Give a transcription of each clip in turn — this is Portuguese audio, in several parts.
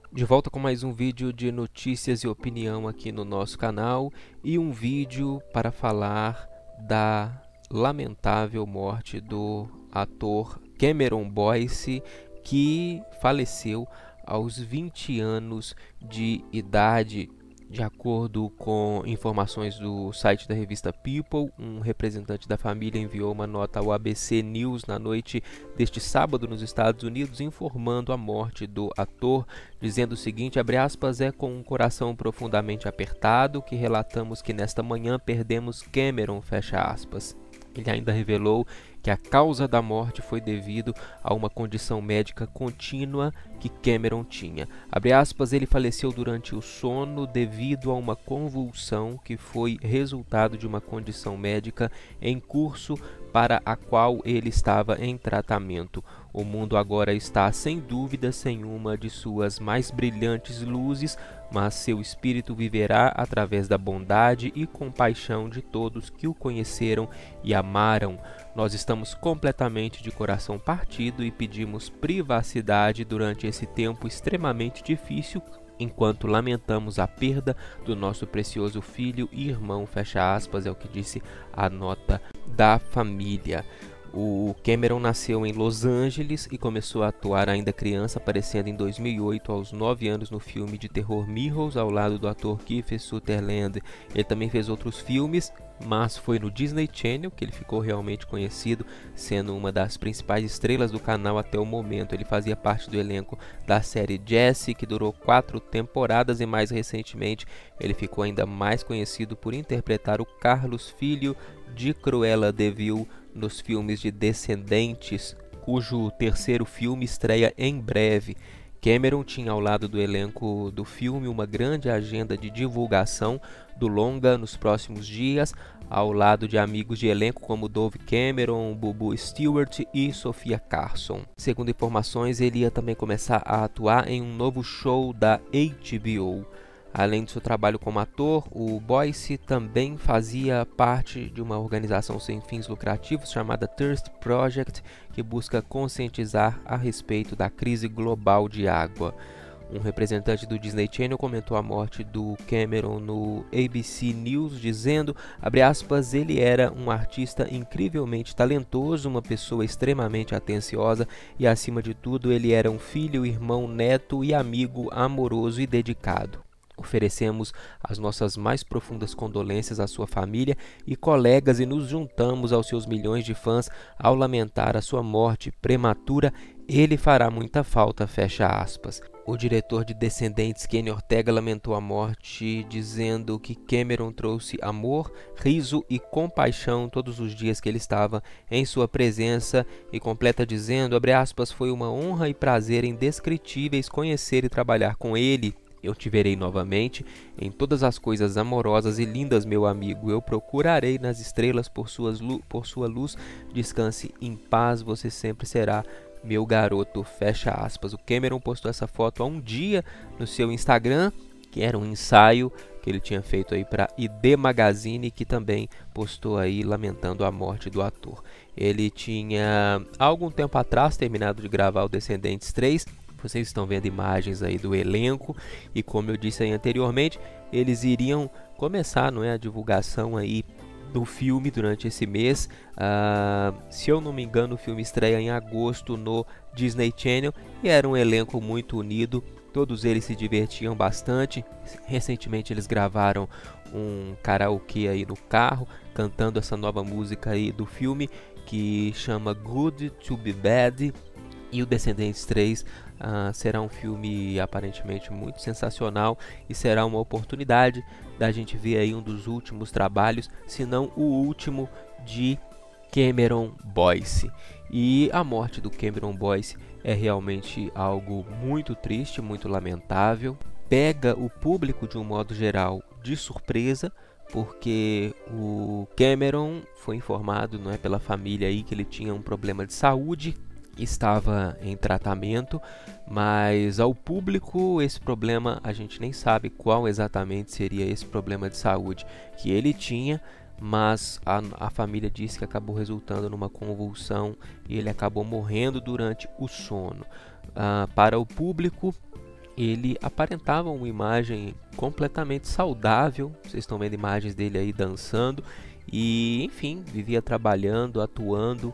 De volta com mais um vídeo de notícias e opinião aqui no nosso canal e um vídeo para falar da lamentável morte do ator Cameron Boyce, que faleceu aos 20 anos de idade. De acordo com informações do site da revista People, um representante da família enviou uma nota ao ABC News na noite deste sábado nos Estados Unidos, informando a morte do ator, dizendo o seguinte, abre aspas, é com um coração profundamente apertado que relatamos que nesta manhã perdemos Cameron, fecha aspas. Ele ainda revelou que a causa da morte foi devido a uma condição médica contínua que Cameron tinha. Abre aspas, ele faleceu durante o sono devido a uma convulsão que foi resultado de uma condição médica em curso para a qual ele estava em tratamento. O mundo agora está, sem dúvida, sem uma de suas mais brilhantes luzes, mas seu espírito viverá através da bondade e compaixão de todos que o conheceram e amaram. Nós estamos completamente de coração partido e pedimos privacidade durante esse tempo extremamente difícil, enquanto lamentamos a perda do nosso precioso filho e irmão, fecha aspas, é o que disse a nota da família. O Cameron nasceu em Los Angeles e começou a atuar ainda criança, aparecendo em 2008 aos 9 anos no filme de terror Mirrors, ao lado do ator Kiefer Sutherland. Ele também fez outros filmes, mas foi no Disney Channel que ele ficou realmente conhecido, sendo uma das principais estrelas do canal até o momento. Ele fazia parte do elenco da série Jessie, que durou 4 temporadas, e mais recentemente ele ficou ainda mais conhecido por interpretar o Carlos, filho de Cruella de Vil, nos filmes de Descendentes, cujo terceiro filme estreia em breve. Cameron tinha ao lado do elenco do filme uma grande agenda de divulgação do longa nos próximos dias, ao lado de amigos de elenco como Dove Cameron, Bubu Stewart e Sofia Carson. Segundo informações, ele ia também começar a atuar em um novo show da HBO. Além do seu trabalho como ator, o Boyce também fazia parte de uma organização sem fins lucrativos chamada Thirst Project, que busca conscientizar a respeito da crise global de água. Um representante do Disney Channel comentou a morte do Cameron no ABC News, dizendo, abre aspas, ele era um artista incrivelmente talentoso, uma pessoa extremamente atenciosa e, acima de tudo, ele era um filho, irmão, neto e amigo amoroso e dedicado. Oferecemos as nossas mais profundas condolências à sua família e colegas e nos juntamos aos seus milhões de fãs ao lamentar a sua morte prematura. Ele fará muita falta, fecha aspas. O diretor de Descendentes, Kenny Ortega, lamentou a morte, dizendo que Cameron trouxe amor, riso e compaixão todos os dias que ele estava em sua presença, e completa dizendo, abre aspas, foi uma honra e prazer indescritíveis conhecer e trabalhar com ele. Eu te verei novamente em todas as coisas amorosas e lindas, meu amigo. Eu procurarei nas estrelas por sua luz. Descanse em paz, você sempre será meu garoto, fecha aspas. O Cameron postou essa foto há um dia no seu Instagram, que era um ensaio que ele tinha feito aí para ID Magazine, que também postou aí lamentando a morte do ator. Ele tinha, há algum tempo atrás, terminado de gravar o Descendentes 3, vocês estão vendo imagens aí do elenco e, como eu disse aí anteriormente, eles iriam começar, não é, a divulgação aí do filme durante esse mês. Se eu não me engano, o filme estreia em agosto no Disney Channel e era um elenco muito unido. Todos eles se divertiam bastante. Recentemente eles gravaram um karaokê aí no carro, cantando essa nova música aí do filme que chama Good to Be Bad. E o Descendentes 3 será um filme aparentemente muito sensacional e será uma oportunidade da gente ver aí um dos últimos trabalhos, se não o último, de Cameron Boyce. E a morte do Cameron Boyce é realmente algo muito triste, muito lamentável. Pega o público de um modo geral de surpresa, porque o Cameron foi informado, não é, pela família aí que ele tinha um problema de saúde, estava em tratamento, mas ao público esse problema a gente nem sabe qual exatamente seria esse problema de saúde que ele tinha, mas a família disse que acabou resultando numa convulsão e ele acabou morrendo durante o sono. Para o público, ele aparentava uma imagem completamente saudável. Vocês estão vendo imagens dele aí dançando e, enfim, vivia trabalhando, atuando.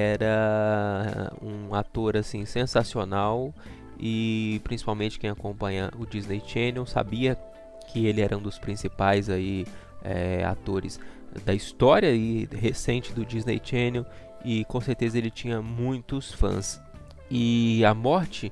Era um ator assim sensacional e principalmente quem acompanha o Disney Channel sabia que ele era um dos principais aí atores da história aí recente do Disney Channel, e com certeza ele tinha muitos fãs. E a morte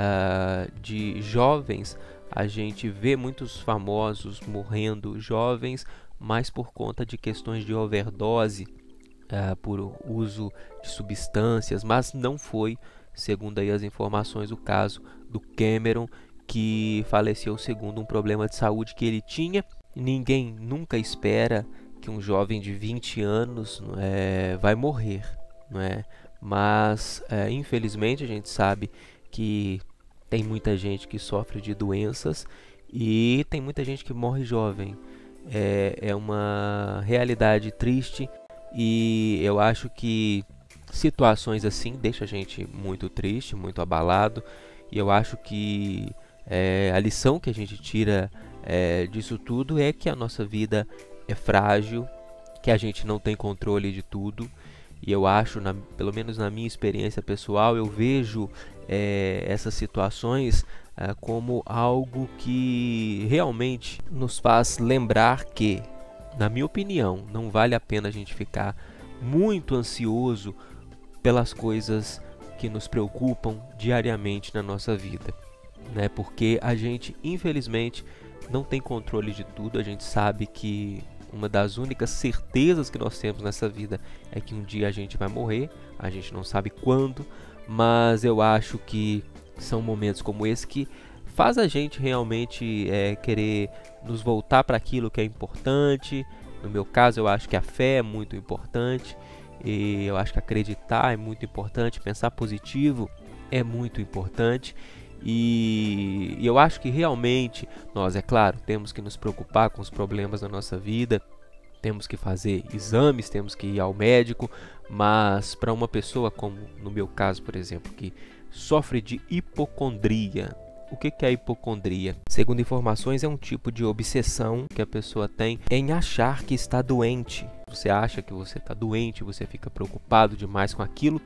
de jovens, a gente vê muitos famosos morrendo jovens, mas por conta de questões de overdose, por uso de substâncias, mas não foi, segundo aí as informações, o caso do Cameron, que faleceu segundo um problema de saúde que ele tinha. Ninguém nunca espera que um jovem de 20 anos vai morrer, não é? Mas infelizmente a gente sabe que tem muita gente que sofre de doenças e tem muita gente que morre jovem. É uma realidade triste e eu acho que situações assim deixam a gente muito triste, muito abalado, e eu acho que a lição que a gente tira disso tudo é que a nossa vida é frágil, que a gente não tem controle de tudo. E eu acho, pelo menos na minha experiência pessoal, eu vejo essas situações como algo que realmente nos faz lembrar que, na minha opinião, não vale a pena a gente ficar muito ansioso pelas coisas que nos preocupam diariamente na nossa vida, né? Porque a gente, infelizmente, não tem controle de tudo. A gente sabe que uma das únicas certezas que nós temos nessa vida é que um dia a gente vai morrer. A gente não sabe quando, mas eu acho que são momentos como esse que faz a gente realmente querer nos voltar para aquilo que é importante. No meu caso, eu acho que a fé é muito importante, e eu acho que acreditar é muito importante, pensar positivo é muito importante. E eu acho que realmente nós, é claro, temos que nos preocupar com os problemas da nossa vida, temos que fazer exames, temos que ir ao médico, mas para uma pessoa como no meu caso, por exemplo, que sofre de hipocondria. O que é hipocondria? Segundo informações, é um tipo de obsessão que a pessoa tem em achar que está doente. Você acha que você está doente, você fica preocupado demais com aquilo.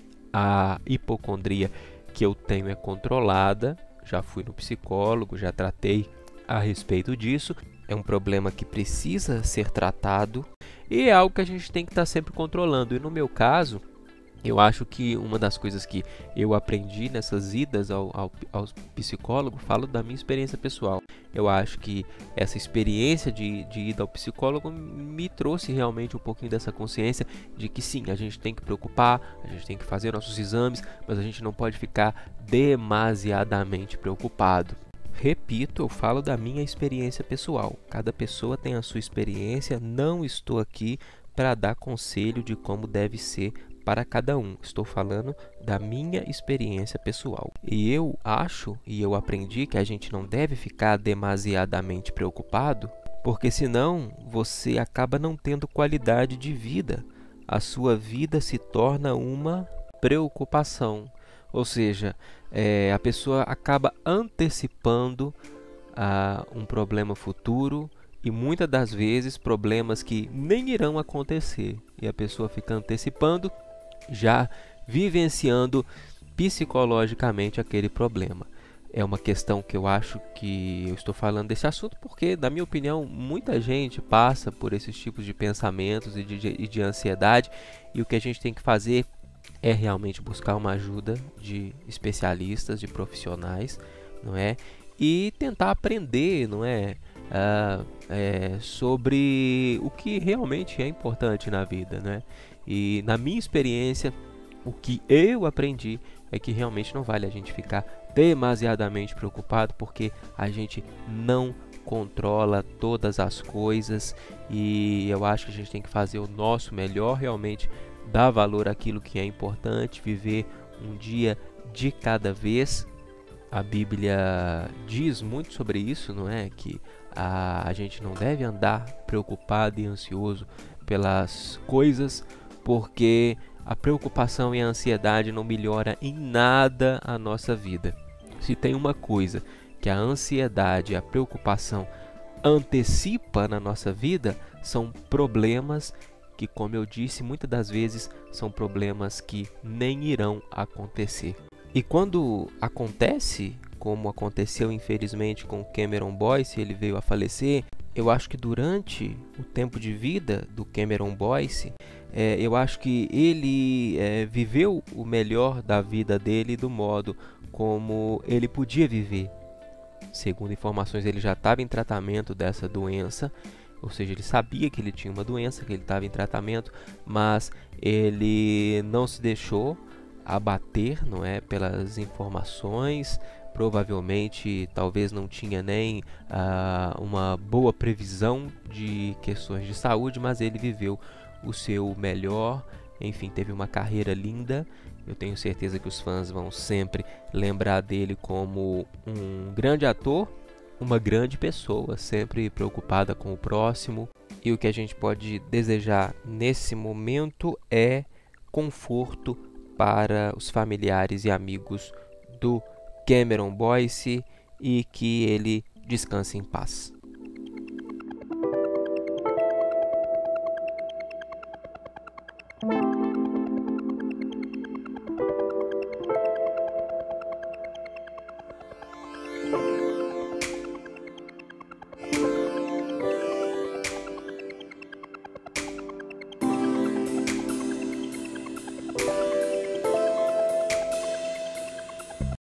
A hipocondria que eu tenho é controlada, já fui no psicólogo, já tratei a respeito disso. É um problema que precisa ser tratado e é algo que a gente tem que estar sempre controlando. E no meu caso, eu acho que uma das coisas que eu aprendi nessas idas ao psicólogo, falo da minha experiência pessoal. Eu acho que essa experiência de ir ao psicólogo me trouxe realmente um pouquinho dessa consciência de que sim, a gente tem que preocupar, a gente tem que fazer nossos exames, mas a gente não pode ficar demasiadamente preocupado. Repito, eu falo da minha experiência pessoal. Cada pessoa tem a sua experiência, não estou aqui para dar conselho de como deve ser para cada um. Estou falando da minha experiência pessoal. E eu acho, e eu aprendi, que a gente não deve ficar demasiadamente preocupado, porque senão você acaba não tendo qualidade de vida. A sua vida se torna uma preocupação. Ou seja, a pessoa acaba antecipando um problema futuro, e muitas das vezes problemas que nem irão acontecer. E a pessoa fica antecipando, já vivenciando psicologicamente aquele problema. É uma questão que eu acho que eu estou falando desse assunto porque, na minha opinião, muita gente passa por esses tipos de pensamentos e de ansiedade, e o que a gente tem que fazer é realmente buscar uma ajuda de especialistas, de profissionais, não é? E tentar aprender, não é? Sobre o que realmente é importante na vida, né? E na minha experiência, o que eu aprendi é que realmente não vale a gente ficar demasiadamente preocupado, porque a gente não controla todas as coisas, e eu acho que a gente tem que fazer o nosso melhor, realmente dar valor àquilo que é importante, viver um dia de cada vez. A Bíblia diz muito sobre isso, não é? Que a gente não deve andar preocupado e ansioso pelas coisas, porque a preocupação e a ansiedade não melhora em nada a nossa vida. Se tem uma coisa que a ansiedade, a preocupação antecipa na nossa vida são problemas que, como eu disse, muitas das vezes são problemas que nem irão acontecer. E quando acontece, como aconteceu infelizmente com Cameron Boyce, ele veio a falecer, eu acho que durante o tempo de vida do Cameron Boyce, eu acho que ele viveu o melhor da vida dele do modo como ele podia viver. Segundo informações, ele já estava em tratamento dessa doença, ou seja, ele sabia que ele tinha uma doença, que ele estava em tratamento, mas ele não se deixou abater, não é, pelas informações. Provavelmente, talvez não tinha nem uma boa previsão de questões de saúde, mas ele viveu o seu melhor. Enfim, teve uma carreira linda. Eu tenho certeza que os fãs vão sempre lembrar dele como um grande ator, uma grande pessoa, sempre preocupada com o próximo. E o que a gente pode desejar nesse momento é conforto para os familiares e amigos do Cameron Boyce e que ele descanse em paz.